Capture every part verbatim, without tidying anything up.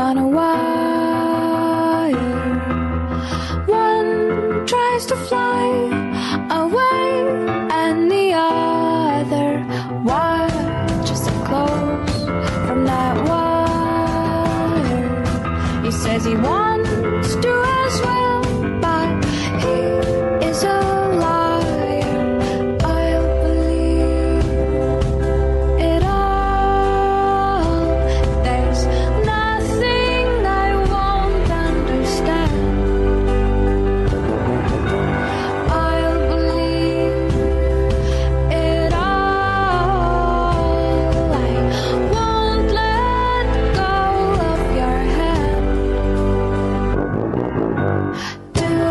on a wire. One tries to fly away, and the other watches it close from that wire. He says he wants to as well, but he is a liar. I'll believe it all. There's nothing I won't understand. I'll believe it all. I won't let go of your hand. Two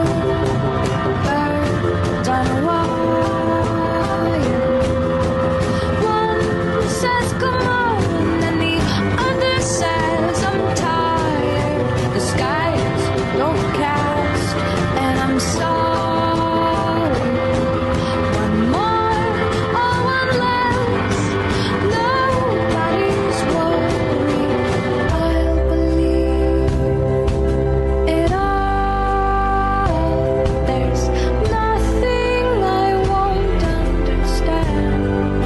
birds on a wire. One says come on, and the other says I'm tired. The skies don't cast, and I'm sorry. One more or one less, nobody's worried. I'll believe it all. There's nothing I won't understand.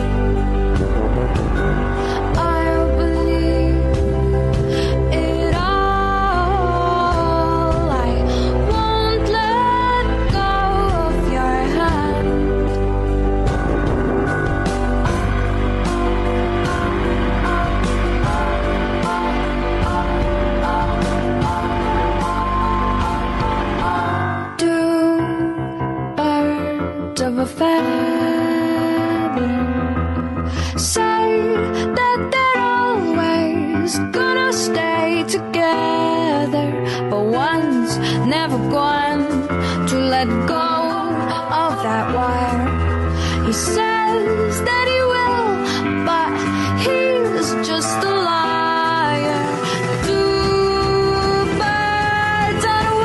I'll believe it all. I won't let go of your hand. Two birds of a feather say that they're always gonna stay together, but one's never going to let go of that wire. He says that he will, but he's just a liar. Two birds on a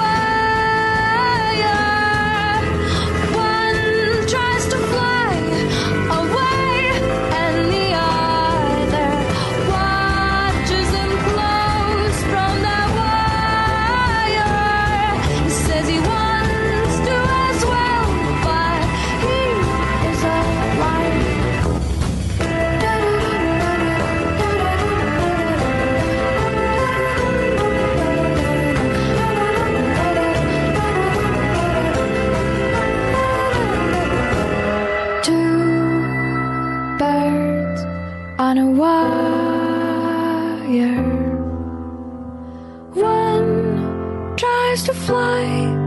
wire. One tries to fly away, and the other watches him close from that wire. He says he wants to as well, but he is a liar. Two birds on a wire. One tries to fly